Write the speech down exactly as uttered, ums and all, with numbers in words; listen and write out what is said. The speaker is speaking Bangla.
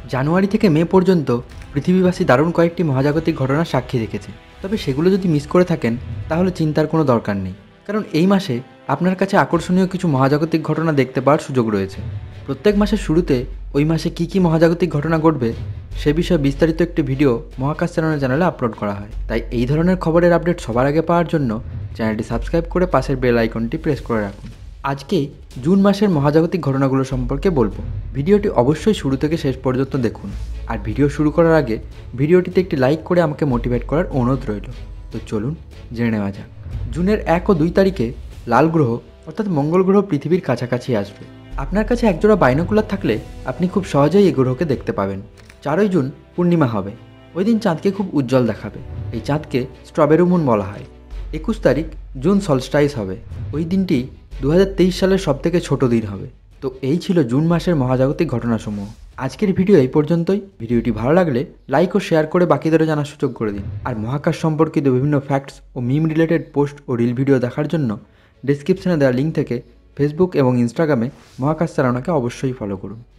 জানুয়ারি থেকে মে পর্যন্ত পৃথিবীবাসী দারুণ কয়েকটি মহাজাগতিক ঘটনার সাক্ষী রেখেছে। তবে সেগুলো যদি মিস করে থাকেন তাহলে চিন্তার কোনো দরকার নেই, কারণ এই মাসে আপনার কাছে আকর্ষণীয় কিছু মহাজাগতিক ঘটনা দেখতে পাওয়ার সুযোগ রয়েছে। প্রত্যেক মাসের শুরুতে ওই মাসে কী কী মহাজাগতিক ঘটনা ঘটবে সে বিষয়ে বিস্তারিত একটি ভিডিও মহাকাশ চ্যানেলের চ্যানেলে আপলোড করা হয়। তাই এই ধরনের খবরের আপডেট সবার আগে পাওয়ার জন্য চ্যানেলটি সাবস্ক্রাইব করে পাশের বেল আইকনটি প্রেস করে রাখুন। আজকে জুন মাসের মহাজাগতিক ঘটনাগুলো সম্পর্কে বলবো। ভিডিওটি অবশ্যই শুরু থেকে শেষ পর্যন্ত দেখুন। আর ভিডিও শুরু করার আগে ভিডিওটিতে একটি লাইক করে আমাকে মোটিভেট করার অনুরোধ রইল। তো চলুন জেনে নেওয়া যাক। জুনের এক ও দুই তারিখে লাল গ্রহ অর্থাৎ মঙ্গল গ্রহ পৃথিবীর কাছাকাছি আসবে। আপনার কাছে একজোড়া বাইনোকুলার থাকলে আপনি খুব সহজেই এই গ্রহকে দেখতে পাবেন। চারই জুন পূর্ণিমা হবে। ওই দিন চাঁদকে খুব উজ্জ্বল দেখাবে। এই চাঁদকে স্ট্রবেরি মুন বলা হয়। একুশ তারিখ জুন সলস্টাইস হবে। ওই দিনটি দু হাজার তেইশ সালের সবথেকে ছোট দিন হবে। তো এই ছিল জুন মাসের মহাজাগতিক ঘটনাসমূহ। আজকের ভিডিও এই পর্যন্তই। ভিডিওটি ভালো লাগলে লাইক ও শেয়ার করে বাকিদেরও জানার সুযোগ করে দিন। আর মহাকাশ সম্পর্কিত বিভিন্ন ফ্যাক্টস ও মিম রিলেটেড পোস্ট ও রিল ভিডিও দেখার জন্য ডেসক্রিপশনে দেওয়া লিঙ্ক থেকে ফেসবুক এবং ইনস্টাগ্রামে মহাকাশ চালানোকে অবশ্যই ফলো করুন।